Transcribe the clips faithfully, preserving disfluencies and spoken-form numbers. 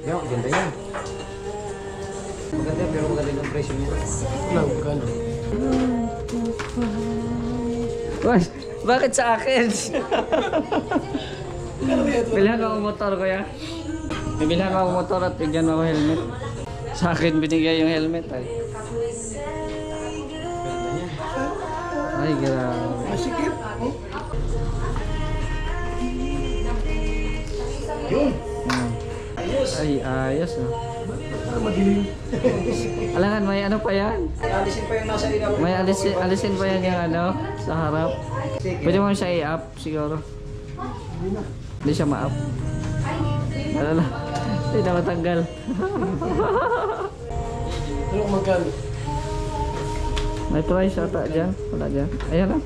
Yo, ganda yan. Maganda pero maganda yung presyo niya. Lang, magkano? Boss, bakit sa akin? Bilhan ako motor ko ya. Bilhan ako motor at bigyan mo ako helmet. Sa akin binigay yung helmet ay. Ay, grabe. Masikip. Yun. Ayos. Ay, ayos no. Madilim. Alangan, may ano pa yan? Alisin pa yung nasa ilaw. May alisin, alisin pa yan yung ano, sa harap. Pwede mo siya i-up siguro. Hindi siya ma-up. Ano na? Hindi na matanggal. Ano magkano? May price ata dyan. Wala dyan. Ayan na.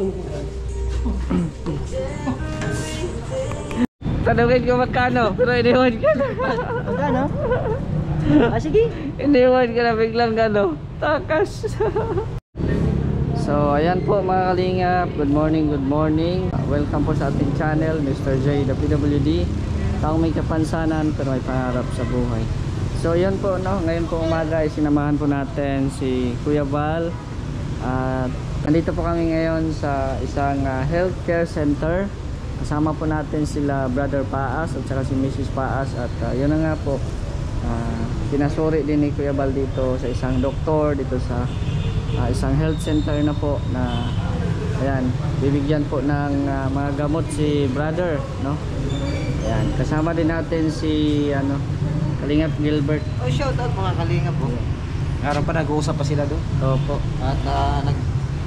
Tanungin ko magkano, pero iniwan ka na. Magkano? Ah, sige. Iniwan ka na biglang gano. Takas. So, ayan po mga kalingap. Good morning, good morning. Welcome po sa ating channel, Mister J, the P W D. Taong may kapansanan pero may pangarap sa buhay. So, ayan po, no? Ngayon po umaga ay sinamahan po natin si Kuya Val. At nandito po kami ngayon sa isang uh, healthcare center. Kasama po natin sila Brother Paas at saka si Missus Paas. At uh, yun na nga po, uh, pinasuri din ni Kuya Val dito sa isang doktor dito sa uh, isang health center na po na ayan, bibigyan po ng uh, mga gamot si Brother, no? Ayan, kasama din natin si ano, Kalingap Gilbert. Oh, shout out mga kalingap po. Araw pa nag-uusap pa sila doon. Opo. At uh, nag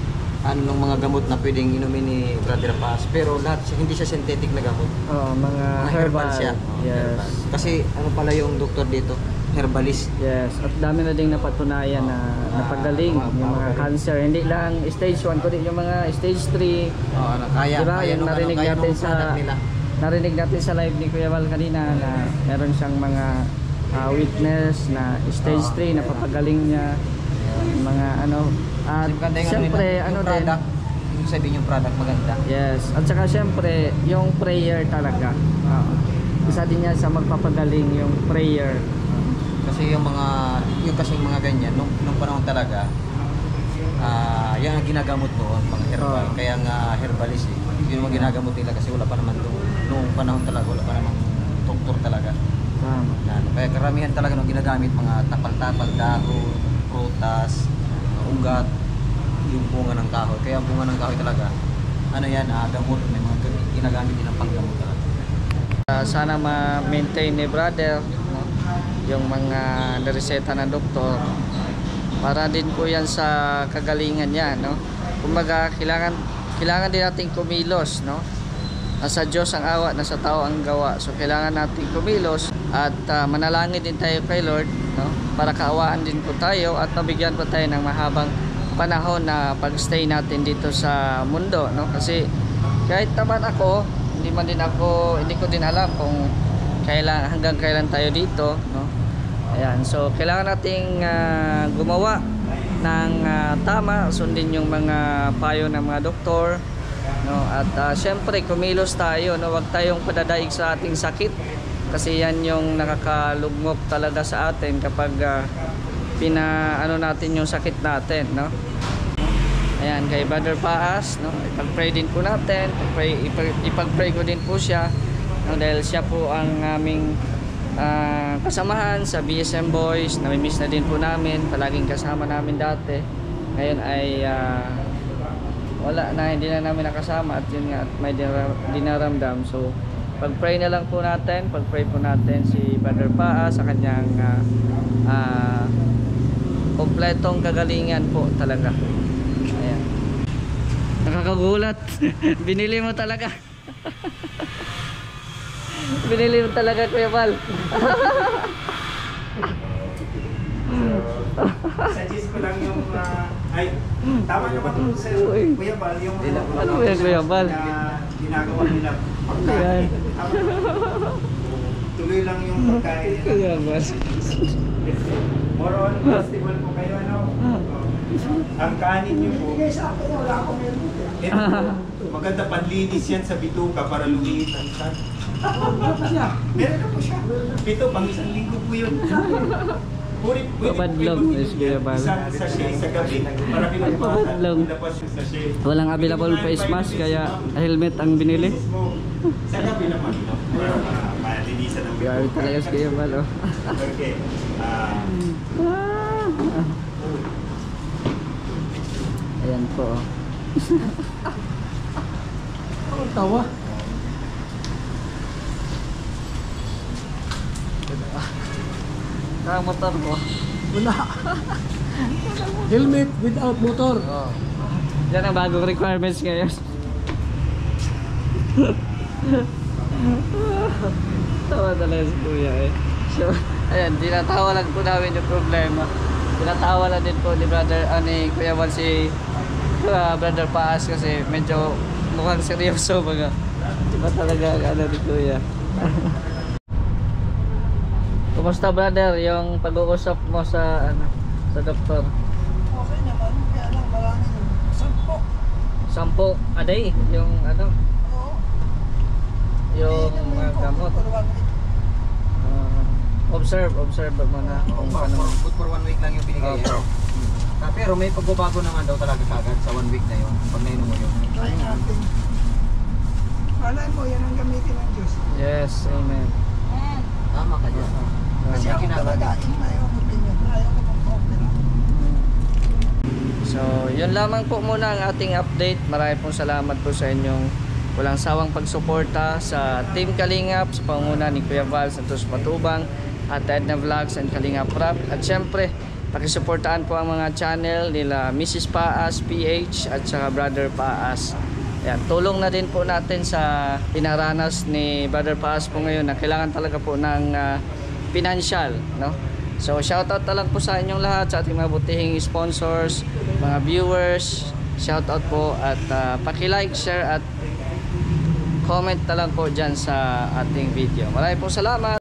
ano ng mga gamot na pwedeng inumin ni Brother Paz, pero lahat hindi siya synthetic na gamot. Oh, mga, Mga herbal, herbal siya. Oh, yes. herbal. Kasi ano pala yung doktor dito, herbalist. Yes, at dami na ding napatunayan na napagaling yung mga cancer. Hindi lang stage one, kundi yung mga stage three. Oh, ano, kaya, Diba, kaya yung nung, narinig ano, kaya natin nung sa product nila. narinig natin sa live ni Kuya Val kanina na meron siyang mga uh, witness na stage Oo. three na papagaling niya yung mga ano at Kasi maganda yung syempre nila, ano yung din product, yung sabihin yung product maganda. yes, at saka syempre yung prayer talaga. Oo. Isa din yan sa magpapagaling yung prayer. Kasi yung mga yung kasi mga ganyan nung, nung panahon talaga ah uh, yan ang ginagamot noon, mga herbal. Oo. Kaya nga herbalist eh. Yun ang ginagamot nila kasi wala pa naman nung, nung panahon talaga wala pa namang doktor talaga. Tama. Na, ano, kaya karamihan talaga nung ginagamit mga tapal-tapal, dahon, prutas, ugat, yung bunga ng kahoy. Kaya ang bunga ng kahoy talaga ano yan, ah, gamot, may mga ginagamit din ang panggamot talaga. Uh, sana ma-maintain ni Brother, no? Yung mga nareseta ng doktor para din po yan sa kagalingan niya, no? Kumbaga kailangan kailangan din nating kumilos, no? Nasa Diyos ang awa, nasa tao ang gawa. So kailangan nating kumilos at uh, manalangin din tayo kay Lord, no? Para kaawaan din po tayo at mabigyan po tayo ng mahabang panahon na pagstay natin dito sa mundo, no? Kasi kahit naman ako, hindi man din ako, hindi ko din alam kung kailan, hanggang kailan tayo dito, no? Ayan, so kailangan nating uh, gumawa ng uh, tama, sundin yung mga payo ng mga doktor, no? At uh, syempre kumilos tayo, no? Huwag tayong padadaig sa ating sakit kasi yan yung nakakalugmok talaga sa atin kapag uh, pinaano natin yung sakit natin, no? Ayan, kay Brother Paas, no? Ipag-pray din po natin, ipag-pray, ipag-pray ko din po siya, no? Dahil siya po ang aming uh, kasamahan sa B S M Boys. Nami-miss na din po namin, palaging kasama namin dati. Ngayon ay uh, wala na, hindi na namin nakasama at yun nga, at may dinaramdam. So pag-pray na lang po natin, pag-pray po natin si Brother Paas sa kanyang uh, uh, kompletong kagalingan po talaga. Ayan. Nakakagulat. Binili mo talaga. Binili mo talaga, Kuya Val. Suggest ko lang yung uh, ay tama naman sa Kuya Val yung Ano ba yung Kuya Val? na ginagawa nila Ayan. tuloy lang yung pagkain. Kuya Val. More on festival po kayo ano. Ang kanin niyo po, ito po, maganda panlinis yan sa bituka para lumiit ang tiyan. Meron na po siya. Ito, pang isang linggo po yun. Pwede, pwede po Papadlong, kayo Miss Kuya Bal. isang sachet sa gabi para pinagpasan. Papadlong. Ilabas yung sachet. Walang available face mask kaya helmet ang binili. Sa gabi naman ito. Para ma- malinisan ang Grabe bituka. talaga si Kuya Bal, oh. Okay. Ah, Ayan po, oh. Ang tawa. Ang motor ko. Wala. Helmet without motor. Oh. Yan ang bagong requirements ngayon. Tawa talaga si Kuya eh. So, ayan, dinatawa lang po namin yung problema. Dinatawa lang din po ni brother, ah, ni Kuya Bal si uh, brother Paas kasi medyo mukhang seryoso mga. Diba talaga ano ni Kuya? Kumusta brother yung pag-uusap mo sa ano sa doktor? Okay naman. Kaya lang maraming sampo. Sampo a day yung ano Oo. yung mga gamot. Uh, observe, observe mo na Oh, kung for, ano. for, good for one week lang yung binigay. Opo. eh. Ah, pero may pagbabago naman daw talaga kagad sa one week na yun. Pag nainom mo yun. Try natin. Malay mo, yan ang gamitin ng Diyos. Yes, amen. Tama ka dyan. Kasi May ako ginagawa. talaga, in my own opinion, ayaw ko mag-opera. So, yun lamang po muna ang ating update. Marami pong salamat po sa inyong walang sawang pagsuporta sa Team Kalingap sa pangunguna ni Kuya Val Santos Matubang at Edna Vlogs and Kalingap Rap. At syempre, pakisuportaan po ang mga channel nila Missus Paas P H at saka Brother Paas. Ayan, tulong na din po natin sa pinaranas ni Brother Paas po ngayon na kailangan talaga po ng uh, financial, no? So shoutout na lang po sa inyong lahat, sa ating mga butihing sponsors, mga viewers, shoutout po at uh, paki-like, share at comment na lang po dyan sa ating video. Maraming po salamat.